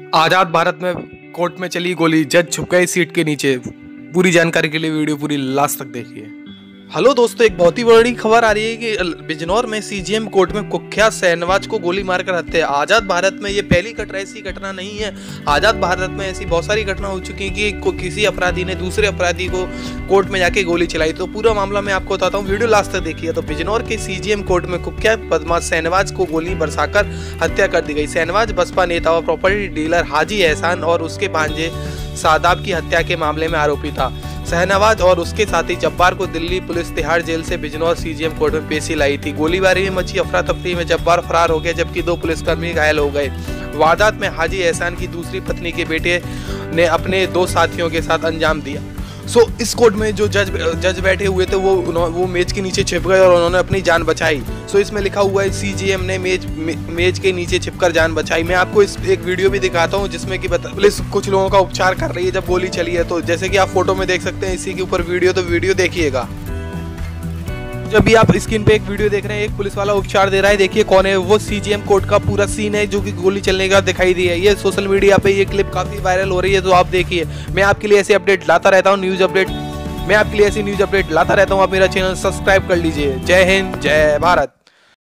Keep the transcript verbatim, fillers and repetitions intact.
आजाद भारत में कोर्ट में चली गोली, जज छुप गए सीट के नीचे। पूरी जानकारी के लिए वीडियो पूरी लास्ट तक देखिए। हेलो दोस्तों, एक बहुत ही बड़ी खबर आ रही है कि बिजनौर में सीजीएम कोर्ट में कुख्यात शहनवाज को गोली मारकर हत्या। आजाद भारत में ये पहली घटना ऐसी घटना नहीं है। आजाद भारत में ऐसी बहुत सारी घटना हो चुकी है कि किसी अपराधी ने दूसरे अपराधी को कोर्ट में जाके गोली चलाई। तो पूरा मामला मैं आपको बताता हूँ, वीडियो लास्ट तक देखिए। तो बिजनौर के सीजीएम कोर्ट में कुख्यात बदमाश शहनवाज को गोली बरसाकर हत्या कर दी गई। शहनवाज बसपा नेता और प्रॉपर्टी डीलर हाजी एहसान और उसके भांजे सादाब की हत्या के मामले में आरोपी था। शहनवाज और उसके साथी जब्बार को दिल्ली पुलिस तिहाड़ जेल से बिजनौर सीजीएम कोर्ट में पेशी लाई थी। गोलीबारी में मची अफरा तफरी में जब्बार फरार हो गया, जबकि दो पुलिसकर्मी घायल हो गए। वारदात में हाजी एहसान की दूसरी पत्नी के बेटे ने अपने दो साथियों के साथ अंजाम दिया। सो so, इस कोर्ट में जो जज जज बैठे हुए थे वो वो मेज के नीचे छिप गए और उन्होंने अपनी जान बचाई। सो so, इसमें लिखा हुआ है सीजीएम ने मेज मे, मेज के नीचे छिपकर जान बचाई। मैं आपको इस एक वीडियो भी दिखाता हूं जिसमें कि पुलिस कुछ लोगों का उपचार कर रही है जब गोली चली है। तो जैसे कि आप फोटो में देख सकते हैं इसी के ऊपर वीडियो, तो वीडियो देखिएगा। जब भी आप स्क्रीन पे एक वीडियो देख रहे हैं, एक पुलिस वाला उपचार दे रहा है, देखिए कौन है वो। सीजीएम कोर्ट का पूरा सीन है जो कि गोली चलने का दिखाई दी है। ये सोशल मीडिया पे ये क्लिप काफी वायरल हो रही है, तो आप देखिए। मैं आपके लिए ऐसे अपडेट लाता रहता हूँ, न्यूज अपडेट मैं आपके लिए ऐसी न्यूज अपडेट लाता रहता हूँ। आप मेरा चैनल सब्सक्राइब कर लीजिए। जय हिंद, जय भारत।